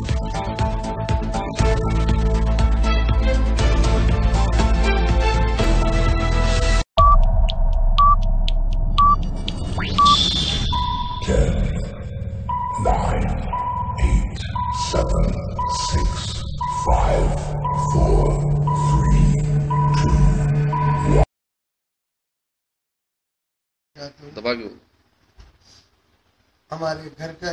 दबा क्यों? हमारे घर का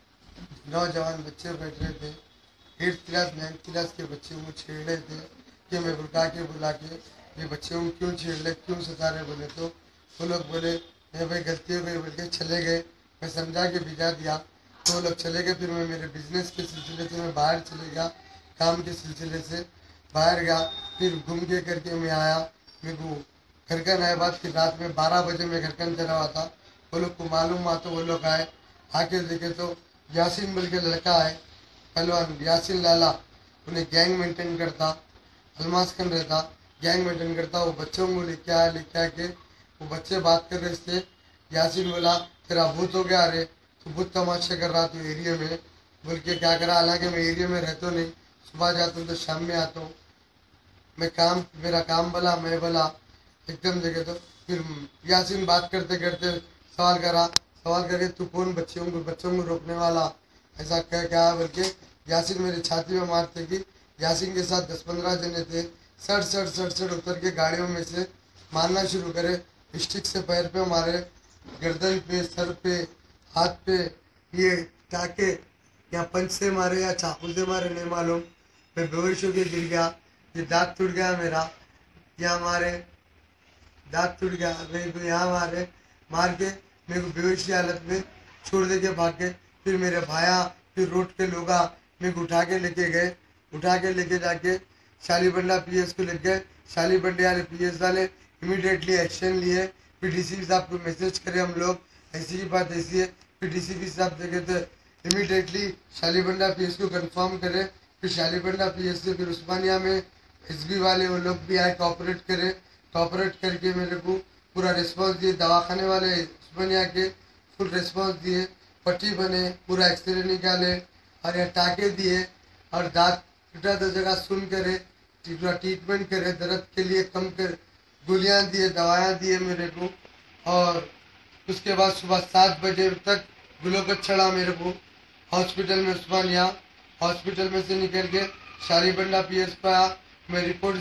नौजवान बच्चे बैठ रहे थे, 8th क्लास 9th क्लास के बच्चे को छेड़ रहे थे कि मैं बुला के ये बच्चे को क्यों छेड़ रहे, क्यों सता रहे। बोले तो वो लोग बोले मैं भाई गलती हो गई बोल के चले गए। मैं समझा के भिजा दिया तो वो लोग चले गए। फिर मैं मेरे बिजनेस के सिलसिले से मैं बाहर चले गया, काम के सिलसिले से बाहर गया। फिर घूम के करके मैं आया। मेरे को घर का नया बात की रात में 12 बजे मैं घर के अंदर हुआ था। वो लोग को मालूम हुआ तो वो लोग आए, आके देखे तो यासीन बोल के लड़का है पहलवान, यासीन लाला, उन्हें गैंग मेंटेन करता, अलमास खन रहता, गैंग मेंटेन करता। वो बच्चों को लेके आके वो बच्चे बात कर रहे थे। यासीन बोला तेरा भूत हो गया, अरे तो भूत तमाशा कर रहा तू एरिया में बोल के क्या करा। हालांकि मैं एरिया में रहता नहीं, सुबह जाता हूँ तो शाम में आता हूँ। मैं काम मेरा काम बोला, मैं बोला एकदम देखे तो फिर यासीन बात करते करते सवाल करके तू कौन बच्चों को रोकने वाला, ऐसा क्या बोल के यासीन मेरी छाती में मारते कि यासीन के साथ 10-15 जने थे। सड़ उतर के गाड़ियों में से मारना शुरू करे। स्टिक से पैर पे मारे, गर्दन पे, सर पे, हाथ पे, ये टाके या पंच से मारे या चाकू से मारे नहीं मालूम। मैं बेहोश होके गिर गया, ये दांत टूट गया मेरा, यहाँ मारे दांत टूट गया, मेरे को यहाँ मार के मेरे को बेहोश की हालत में छोड़ दे के भागे। फिर मेरे भाया फिर रोड के लोग मेरे को उठा के लेके जाके शालीबंडा पीएस को ले गए। शालीबंडे वाले पीएस वाले इमीडिएटली एक्शन लिए। फिर डीसीपी साहब को मैसेज करे हम लोग ऐसी की बात ऐसी है। फिर डीसीपी साहब देखे तो इमीडिएटली शालीबंडा पीएस को कंफर्म करे। फिर शालीबंडा पीएस से फिर उस्मानिया में एसबी वाले वो लोग भी आए, कॉपरेट करके मेरे को पूरा रिस्पांस दिए। दवाखाने वाले उस्मानिया के फुल रिस्पांस दिए, पट्टी बने, पूरा एक्सरे निकाले और यहाँ टाके दिए और दांत टूटा तो जगह सुन करे, पूरा ट्रीटमेंट करे, दर्द के लिए कम कर गोलियाँ दिए, दवायाँ दिए मेरे को। और उसके बाद सुबह 7 बजे तक ग्लूकोज चढ़ा मेरे को हॉस्पिटल में, उस्मानिया हॉस्पिटल में से निकल के शालीबंडा पीएस पे आया। मैं रिपोर्ट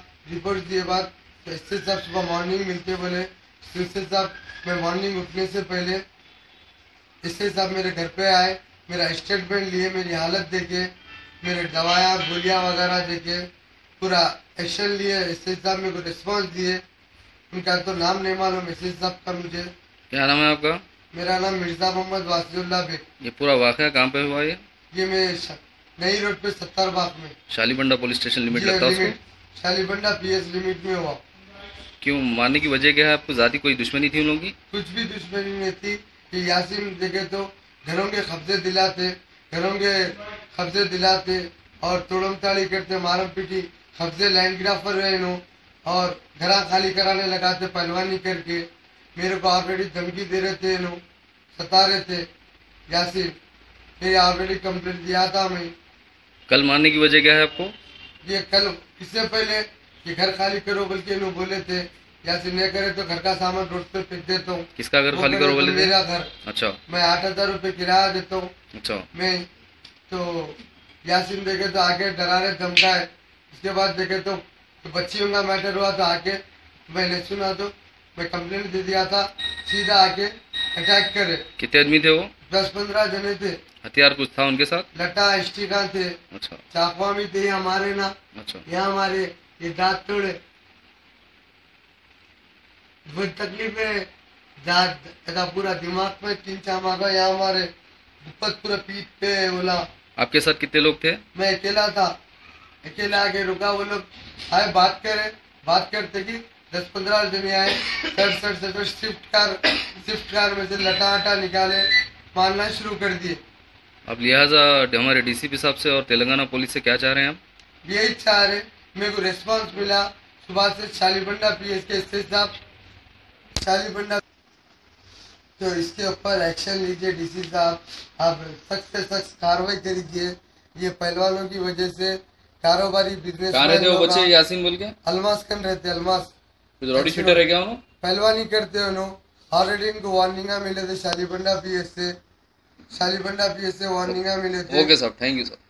दिए बाद एसएस साहब सुबह मॉर्निंग मिलके बोले एसएस साहब मैं मॉर्निंग उठने से पहले एसएस साहब मेरे घर पे आए, मेरा स्टेटमेंट लिए, मेरी हालत देखे, मेरे दवाया गोलियां वगैरह देखे, पूरा एक्शन लिए। एसएस साहब मेरे को रिस्पॉन्स दिए। उनका तो नाम नहीं मालूम एसएस साहब का मुझे। क्या नाम है आपका? मेरा नाम मिर्जा मोहम्मद वासिउल्लाह बेग। ये पूरा वाकया कहाँ पे हुआ? ये मैं नई रोड पे 70 बाग में शालीबंडा पुलिस स्टेशन लिमिट लगता है उसको? शालीबंडा पीएस लिमिट में हुआ। क्यों मारने की वजह क्या है? आपको जाती कोई दुश्मनी थी उन लोगों की? कुछ भी दुश्मनी नहीं थी। कि यासीन देखे तो घरों के कब्जे दिलाते और तोड़म ताड़ी करते, मारम पीटी, कब्जे लैंड ग्राफर रहे और घरा खाली कराने लगाते पहलवानी करके। मेरे को ऑलरेडी धमकी दे रहे थे, सता रहे थे यासीन। मेरी ऑलरेडी कंप्लेंट दिया था मैं। कल मारने की वजह क्या है आपको? ये कल इससे पहले कि घर खाली करो बोल के बोले थे, यासीन नहीं करे तो घर का सामान रोड पे फेंक देता हूँ। किसका घर खाली करो बोले थे? मेरा घर। अच्छा। मैं 8,000 रुपये किराया देता हूँ। अच्छा। मैं तो यासीन देखे तो आके डराने धमकाए। उसके बाद देखे तो बच्चियों का मैटर हुआ तो आके मैंने सुना तो मैं कंप्लेंट दे दिया था, सीधा आके अटैक करे। कितने आदमी थे वो? 10-15 जने थे। हथियार कुछ था उनके साथ? लटा स्टिका थे। अच्छा। चाकवा भी थे हमारे ना। अच्छा। यहाँ हमारे ये दांत तोड़े, बहुत तकलीफ है। दांत पूरा दिमाग में 3-4 मारा, यहाँ हमारे ऊपर पूरा पीठ पे बोला। आपके साथ कितने लोग थे? मैं अकेला था। अकेला आके रुका, वो लोग आए बात करते कि 10-15 जने आए। स्विफ्ट कार में से लटा निकाले, मारना शुरू कर दिए। अब लिहाजा हमारे डीसीपी साहब से और तेलंगाना पुलिस से क्या चाह रहे हैं आप? यही चाह रहे, मेरे को रिस्पांस मिला सुबह से शालीबंडा पीएस के एसएस साहब शालीबंडा, तो इसके ऊपर एक्शन लीजिए डीसी साहब। आप सख्त से सख्त कार्रवाई करिए। ये पहलवानों की वजह से कारोबारी बिजनेस कहाँ रहते हो बच्चे यासीन बोल के? अलमास कन रहते अलमास कुछ रॉडी शूटर है क्या उन्होंने? पहलवानी करते हो ऑलरेडी इनको वार्निंग मिले थे शालीबंडा पीएस से वार्निंग मिले थे। ओके साहब, थैंक यू सर।